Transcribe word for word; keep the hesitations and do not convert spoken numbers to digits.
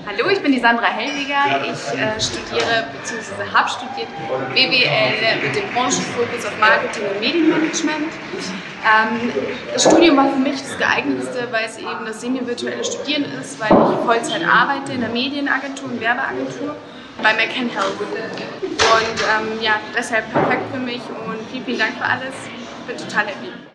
Hallo, ich bin die Sandra Hellweger. Ich äh, studiere bzw. habe studiert B W L mit dem Branchenfokus auf Marketing und Medienmanagement. Ähm, das Studium war für mich das geeignetste, weil es eben das semi-virtuelle Studieren ist, weil ich Vollzeit arbeite in der Medienagentur und Werbeagentur bei McCann Health. Und ähm, ja, deshalb perfekt für mich und vielen, vielen Dank für alles. Ich bin total happy.